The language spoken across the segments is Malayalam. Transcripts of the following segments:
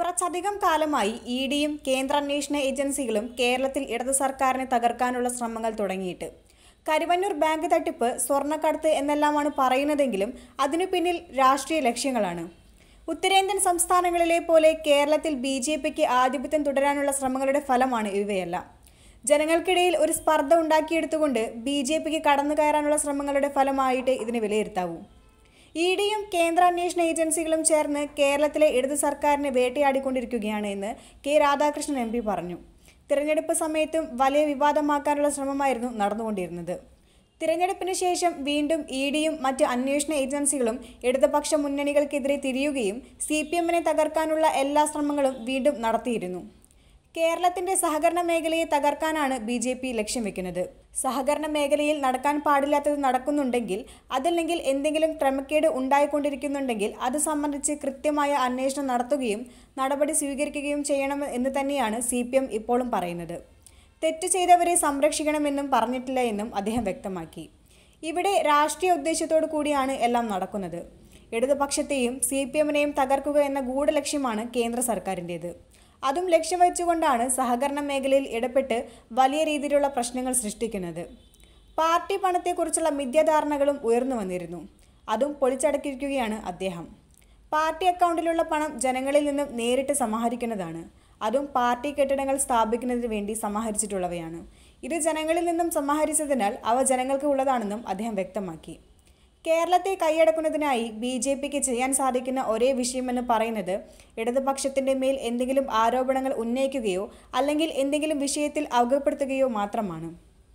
കുറച്ചധികം കാലമായി ഇഡിയും കേന്ദ്ര അന്വേഷണ ഏജൻസികളും കേരളത്തിൽ ഇടത് സർക്കാരിനെ തകർക്കാനുള്ള ശ്രമങ്ങൾ തുടങ്ങിയിട്ട്. കരുവന്നൂർ ബാങ്ക് തട്ടിപ്പ്, സ്വർണ്ണക്കടത്ത് എന്നെല്ലാമാണ് പറയുന്നതെങ്കിലും അതിനു പിന്നിൽ രാഷ്ട്രീയ ലക്ഷ്യങ്ങളാണ്. ഉത്തരേന്ത്യൻ സംസ്ഥാനങ്ങളിലെ പോലെ കേരളത്തിൽ BJPക്ക് ആധിപത്യം തുടരാനുള്ള ശ്രമങ്ങളുടെ ഫലമാണ് ഇവയെല്ലാം. ജനങ്ങൾക്കിടയിൽ ഒരു സ്പർദ്ധ ഉണ്ടാക്കിയെടുത്തുകൊണ്ട് BJPക്ക് കടന്നു കയറാനുള്ള ശ്രമങ്ങളുടെ ഫലമായിട്ട് ഇതിനെ വിലയിരുത്താവൂ. ഇഡിയും കേന്ദ്ര അന്വേഷണ ഏജൻസികളും ചേർന്ന് കേരളത്തിലെ ഇടത് സർക്കാരിനെ വേട്ടയാടിക്കൊണ്ടിരിക്കുകയാണ് എന്ന് കെ രാധാകൃഷ്ണൻ MP പറഞ്ഞു. തിരഞ്ഞെടുപ്പ് സമയത്തും വലിയ വിവാദമാക്കാനുള്ള ശ്രമമായിരുന്നു നടന്നുകൊണ്ടിരുന്നത്. തിരഞ്ഞെടുപ്പിന് ശേഷം വീണ്ടും ഇഡിയും മറ്റ് അന്വേഷണ ഏജൻസികളും ഇടതുപക്ഷ മുന്നണികൾക്കെതിരെ തിരിയുകയും CPMനെ തകർക്കാനുള്ള എല്ലാ ശ്രമങ്ങളും വീണ്ടും നടത്തിയിരുന്നു. കേരളത്തിന്റെ സഹകരണ മേഖലയെ തകർക്കാനാണ് BJP ലക്ഷ്യം വെക്കുന്നത്. സഹകരണ മേഖലയിൽ നടക്കാൻ പാടില്ലാത്തത് നടക്കുന്നുണ്ടെങ്കിൽ, അതല്ലെങ്കിൽ എന്തെങ്കിലും ക്രമക്കേട് ഉണ്ടായിക്കൊണ്ടിരിക്കുന്നുണ്ടെങ്കിൽ അത് സംബന്ധിച്ച് കൃത്യമായ അന്വേഷണം നടത്തുകയും നടപടി സ്വീകരിക്കുകയും ചെയ്യണം എന്ന് തന്നെയാണ് CPM ഇപ്പോഴും പറയുന്നത്. തെറ്റ് ചെയ്തവരെ സംരക്ഷിക്കണമെന്നും പറഞ്ഞിട്ടില്ല എന്നും അദ്ദേഹം വ്യക്തമാക്കി. ഇവിടെ രാഷ്ട്രീയ ഉദ്ദേശത്തോടു കൂടിയാണ് എല്ലാം നടക്കുന്നത്. ഇടതുപക്ഷത്തെയും CPMനെയും തകർക്കുക എന്ന ഗൂഢലക്ഷ്യമാണ് കേന്ദ്ര സർക്കാരിൻ്റേത്. അതും ലക്ഷ്യം വെച്ചുകൊണ്ടാണ് സഹകരണ മേഖലയിൽ ഇടപെട്ട് വലിയ രീതിയിലുള്ള പ്രശ്നങ്ങൾ സൃഷ്ടിക്കുന്നത്. പാർട്ടി പണത്തെക്കുറിച്ചുള്ള മിഥ്യാധാരണകളും ഉയർന്നു വന്നിരുന്നു. അതും പൊളിച്ചടക്കിയിരിക്കുകയാണ് അദ്ദേഹം. പാർട്ടി അക്കൗണ്ടിലുള്ള പണം ജനങ്ങളിൽ നിന്നും നേരിട്ട് സമാഹരിക്കുന്നതാണ്. അതും പാർട്ടി കെട്ടിടങ്ങൾ സ്ഥാപിക്കുന്നതിന് വേണ്ടി സമാഹരിച്ചിട്ടുള്ളവയാണ്. ഇത് ജനങ്ങളിൽ നിന്നും സമാഹരിച്ചതിനാൽ അവ ജനങ്ങൾക്ക് ഉള്ളതാണെന്നും അദ്ദേഹം വ്യക്തമാക്കി. കേരളത്തെ കൈയടക്കുന്നതിനായി BJPക്ക് ചെയ്യാൻ സാധിക്കുന്ന ഒരേ വിഷയമെന്ന് പറയുന്നത് ഇടതുപക്ഷത്തിൻ്റെ മേൽ എന്തെങ്കിലും ആരോപണങ്ങൾ ഉന്നയിക്കുകയോ അല്ലെങ്കിൽ എന്തെങ്കിലും വിഷയത്തിൽ അവഗണപ്പെടുത്തുകയോ മാത്രമാണ്.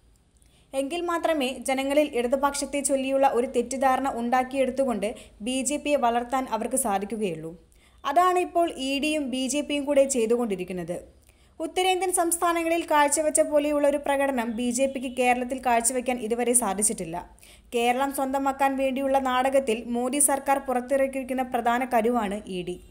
എങ്കിൽ മാത്രമേ ജനങ്ങളിൽ ഇടതുപക്ഷത്തെ ചൊല്ലിയുള്ള ഒരു തെറ്റിദ്ധാരണ ഉണ്ടാക്കിയെടുത്തുകൊണ്ട് BJPയെ വളർത്താൻ അവർക്ക് സാധിക്കുകയുള്ളൂ. അതാണ് ഇപ്പോൾ ഇഡിയും BJPയും കൂടെ ചെയ്തുകൊണ്ടിരിക്കുന്നത്. ഉത്തരേന്ത്യൻ സംസ്ഥാനങ്ങളിൽ കാഴ്ചവെച്ച പോലെയുള്ള ഒരു പ്രകടനം BJPക്ക് കേരളത്തിൽ കാഴ്ചവെക്കാൻ ഇതുവരെ സാധിച്ചിട്ടില്ല. കേരളം സ്വന്തമാക്കാൻ വേണ്ടിയുള്ള നാടകത്തിൽ മോദി സർക്കാർ പുറത്തിറക്കിയിരിക്കുന്ന പ്രധാന കരുവാണ് ഇഡി.